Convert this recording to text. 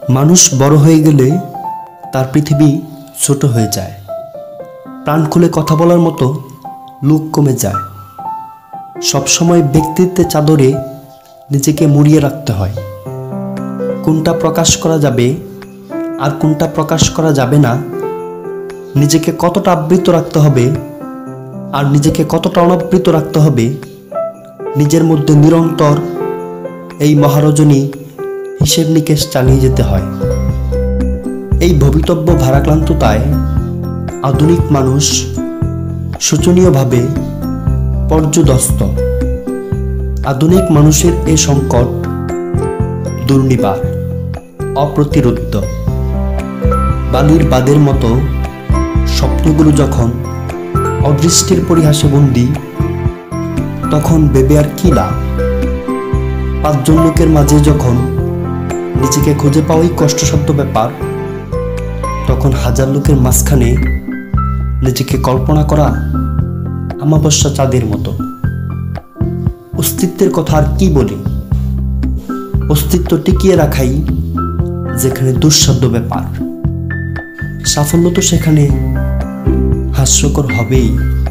মানুষ বড় হয়ে গেলে তার পৃথিবী ছোট হয়ে যায়। প্রাণ খুলে কথা বলার মতো লোক কমে যায়। সবসময় ব্যক্তিত্বের চাদরে নিজেকে মুড়িয়ে রাখতে হয়। কোনটা প্রকাশ করা যাবে আর কোনটা প্রকাশ করা যাবে না, নিজেকে কতটা আবৃত রাখতে হবে আর নিজেকে কতটা অনাবৃত রাখতে হবে, নিজের মধ্যে নিরন্তর এই মহারজনী হিসেব নিকেশ চালিয়ে যেতে হয়। এই ভবিতব্য ভারাক্রান্ততায় আধুনিক মানুষ শোচনীয়ভাবে পর্যুদস্ত। আধুনিক মানুষের এ সংকট দুর্নিবার, অপ্রতিরোধ্য। বালির বাদের মতো স্বপ্নগুলো যখন অদৃষ্টির পরিহাসে বন্দী, তখন ভেবে আর কি লাভ? 5 জন লোকের মাঝে যখন নিজেকে খুঁজে পাওয়াই কষ্টসাধ্য ব্যাপার, তখন 1000 লোকের মাঝখানে নিজেকে কল্পনা করা আমাবস্যা চাঁদের মতো। অস্তিত্বের কথা আর কি বলি? অস্তিত্ব টিকিয়ে রাখাই যেখানে দুঃসাধ্য ব্যাপার, সাফল্য তো সেখানে হাস্যকর হবেই।